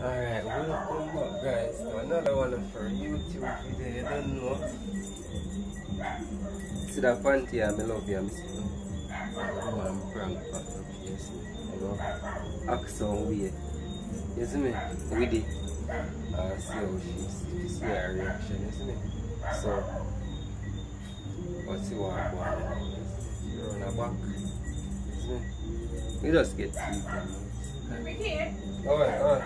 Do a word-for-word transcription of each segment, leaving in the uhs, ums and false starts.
Alright, welcome back guys to another one of our YouTube video. You don't know. See that panty I love you, I'm saying. I'm prank back up here, see. I go act some way. You see me? With it. Uh, see how she see her reaction, you see me? So let's see what I want. You run her back. You see me? We just get sleep. Ricky? Alright, alright.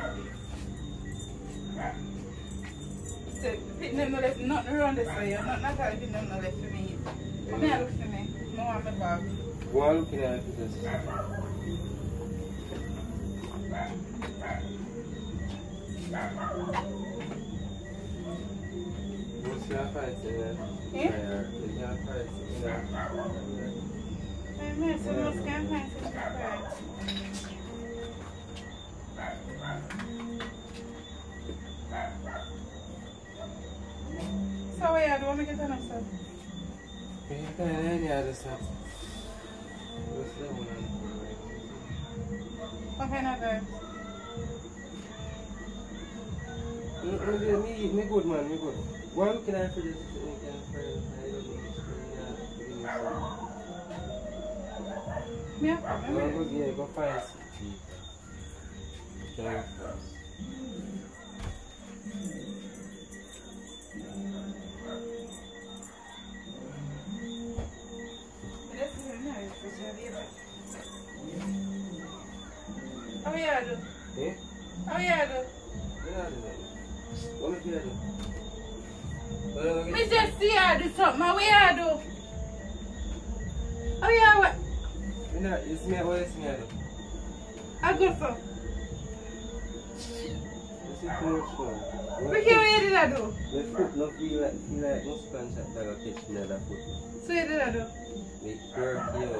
So, put them no left, nothing around this way. You're not not putting them no left for me. Come here, look for me. No one my bag. Go on looking at it just. What's your price in there? Eh? What's your price in there? Five minutes, so most can't find such a price. So what you do? Want me to get an answer? You can any other stuff. What's that one? What kind of guy? Me, me good man, me good. Why looking at for this? Yeah, Go, go, yeah, go find some cheap. Try it first. How you do? Eh? How you do? What me do? Me just see you do something. How you do? How you what? Me not, it's me, what is me do? I go for. This is too much fun. Ricky, what you did I do? My foot no feel like, feel like no sponge that dog catch me another foot. So you did I do? Me work you.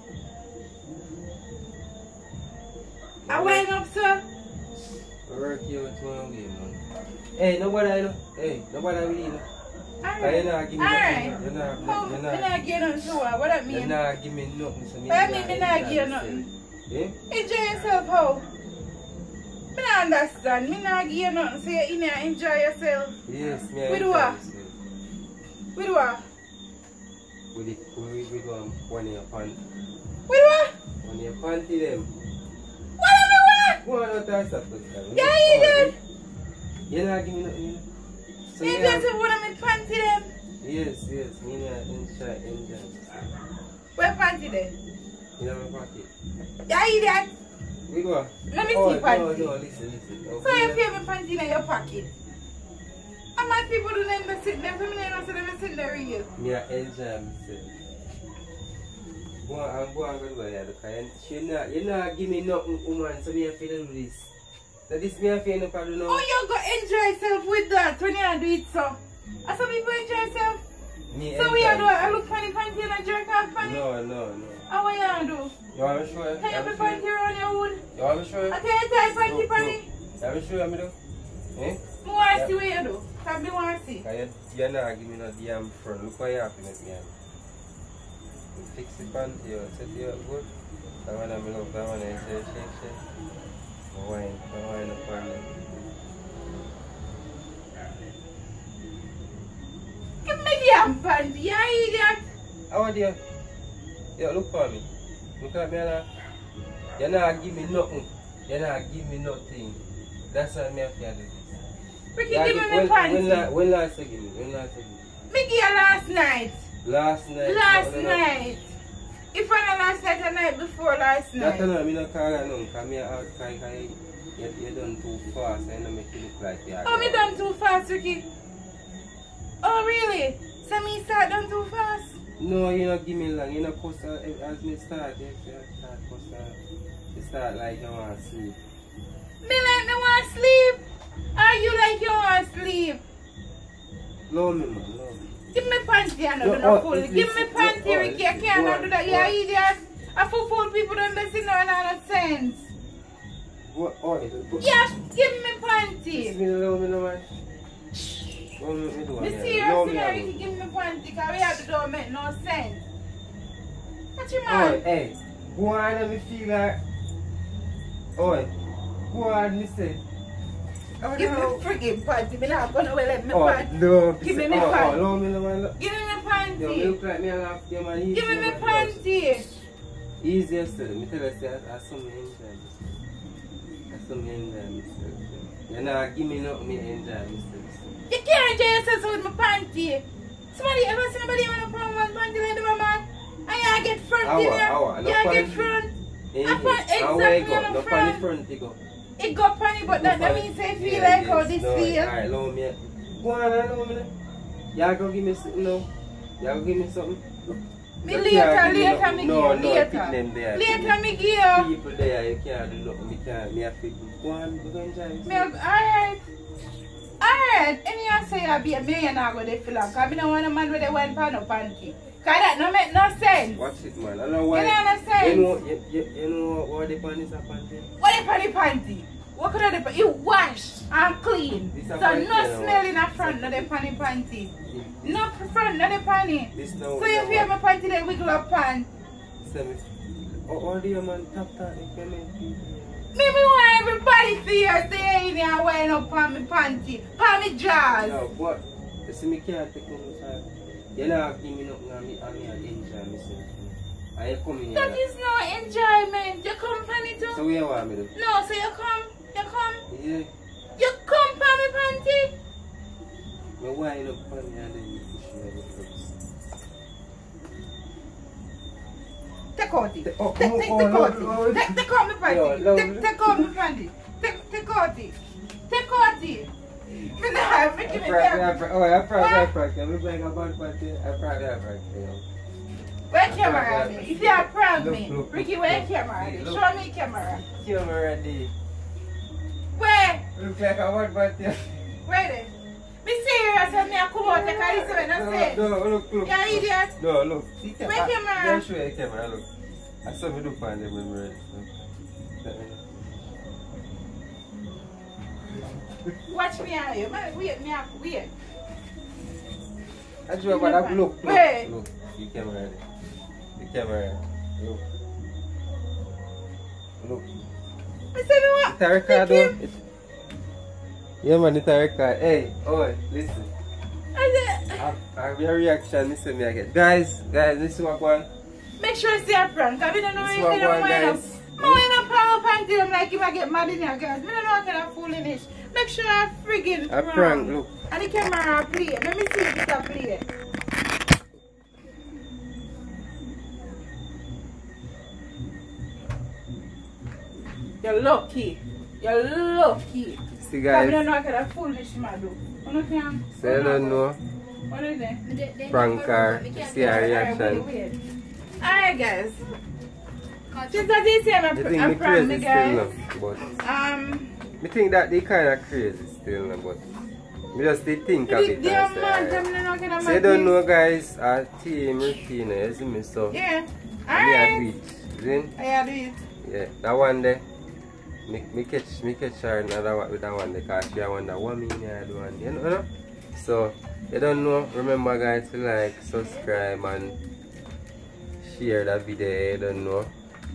I went up, sir. Work you with one game, man. Hey, nobody I know. Hey, nobody I really know. Alright. You're not giving me Alright. nothing. You're not, Oh, you're me not, not give nothing to her. What that you're mean? not giving me nothing. So me What that mean me not give nothing? Eh? Enjoy yourself, how? Me not understand. Me not give you nothing. So you in here enjoy yourself. Yes, me With enjoy what? myself. With what? With it, with, with um, one in your panty. With what? One in your panty them. What am I want? Go on out and stop with them. Yeah, you did. You're not giving me nothing. So You yeah. just want to me panty them. Yes, yes, me not enjoy, enjoy. Where panty them? You know my pocket. Yeah, you did. We go. Let me Oh, see panty. no, no, listen, listen. So Okay. you feel me panty in your pocket? And my people do them the sit there. So me not say them sit there with you. Me I enjoy myself. Go on, I'm going to go there because you not, you not give me nothing, woman, so me I feel do this. So this me I feel no problem now. Oh, you go enjoy yourself with that when you do it so. And some people enjoy yourself. Me So we enjoy are doing I look funny panty and I jerk off funny. No, no, no. How what you do? You want me to show you? Can you put panty around your wood? You want me to show you? I can't tie panty No, panty. no. You want me to show you me do? Eh? I want to see what you do. Can me want to see. Because you, you're not giving me no damn front. Look what you have to make me have. You fix the panty, you set it up good. That one I love, that one I say shake, shake. The wine, the wine up on it. Give me the damn panty, you idiot. How are you? Yeah, look for me. Look at me now. You're not giving me nothing. You're not giving me nothing. That's why me have to do this. Ricky, Yeah, give me when, my panty. when, la, when last you give me? When last you give me? Me give you last night. Last night. Last no, no, no. night. If I not last night, the night before last That's night. no, I'm not calling no, because me out because you, you done too fast. I don't make you look like you are. Oh, me done too fast, Ricky. Oh, really? So me start done too fast? No, you not give me long. You not post uh, as me start. You start post uh, you start like you want to sleep. Me like me want to sleep? Or you like you want to sleep? Love me, man. Love me. Give me panty and No, no, no, oh, fool. it's- Give me it's- panty, oh, Ricky. I it's- can't go do on, that. go Yeah, on. idiot. I fool fool people don't listen now and no sense. What? Oh, it, Yeah, give me It's panty. me love me, no man. What me, me do? Me man? serious, Love you me, know, I Ricky, do. give me panty because we have to do make no sense. What you Oh, man? hey. Go on and me feel like. Oh, go on, me say. Oh, give no. me friggin' panty. Me not gonna wear let me oh, panty. No, give me oh, me panty. Oh, me, no, give me me panty. Yo, me look like me and after man. Give me me panty. Easier still. Me tell you, say, I saw me enjoy this. I saw me enjoy myself. You know, give me nothing, me enjoy myself. You can't enjoy yourself with my panty. Somebody ever see somebody want to put one panty like the man? I get front hour, in there. Hour, no yeah, get front. Eh, I put exactly on the front. front it go. It got funny, but that, that means I feel yeah, like yes. how this no, feel. Alright, allow me. Go on, allow me. Y'all go give me something now. Y'all go give me something. Me later, later, me no, give no, later. Them there. Later, me give. People there, you can't do nothing. Me can't. Me have to go on, go enjoy. Me alright. Alright. And you say I be a man, I go there feel like I don't want a man with a one pound of panty. Cause that no make no sense. Watch it, man. I know why. You don't understand? You know, you, you, you know what the panties are panty? What the panty panty? What could I do? You wash and clean. So no smell in the front, no the panty panty. No front, no the panty. So if you have a panty, they wiggle up pan. Or do you man tap that? Me, me want everybody see you say in here wearing up on my panty, on my jaws. No, what? You see me can't take on the side. You know, give me nothing and me, and me enjoy myself. And you come in here. That is no enjoyment. You come panty too. So where you want me to? No, so you come, you come. Yeah. You come for me panty. Me wind up on me and then you push me on the clothes. Take out it. Oh, take, oh, take, oh, take out oh, it. Take, take out my panty. No, no, take, take out my panty. Take, take out it. Take out it. Me nah, me give me that. Oh, I probably have practice. I'm playing a bad party. I probably have practice. Where camera me? If you are proud me, Ricky, where camera me? Show me camera. Camera there. Where? Look like a bad party. Where there? Me serious and me a come out like I listen when I say. No, no, look, look. You're idiot. No, look. Where camera? I'll show you camera, look. I saw me do find them memories. Watch me out here. Wait, me up, wait. I just want to look, look, Wait. look. The camera there. The camera. Look. Look. I said me what? It's a record though. It's... Yeah man, it's a record. Hey, oh, listen. I said... I have your reaction, listen me again. Guys, guys, this is what one. Make sure you see a prank. I don't know if you don't mind up. I want to power panty them like if I get mad in here, guys. I don't know what kind of foolish. Make sure I friggin' a prank, look. And the camera play. Let me see if it's a play. You're lucky. You're lucky. See guys. I don't know what kind of foolish man do. You can. So you don't know. What is it? Prank car. See her reaction. Alright guys. Just as they say I'm a, a prank me guys. But um I think that they kind of crazy still, but I just they think of it. They are mad, I'm not so you don't know guys, our team routine, you see me so. Yeah. Alright. Me do it. I do it. Yeah, that one there. Me, me catch me catch her another one with that one there because she wonder what me I do and you know, you know? So you don't know, remember guys to like, subscribe and share that video, you don't know.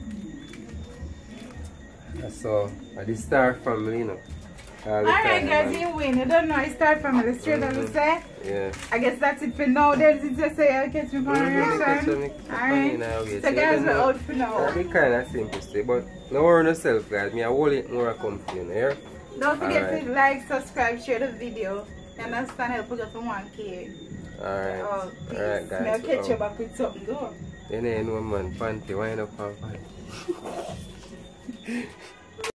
So, uh, the Star family, you know. Alright guys, you win. You don't know I Star family, straight mm-hmm. as I say. Yeah. I guess that's it for now. Then it's just say I'll catch me for mm-hmm. reaction. Alright. So guys, we're out for now. That'll be kind of simple to say, but no worry yourself guys. Me I hold it more comfy, you know, yeah? Don't forget right. to like, subscribe, share the video. You understand? Help us get to one K. Alright. Oh, alright guys. I'll catch so, you back with something, go. You know man, panty, wind up on panty.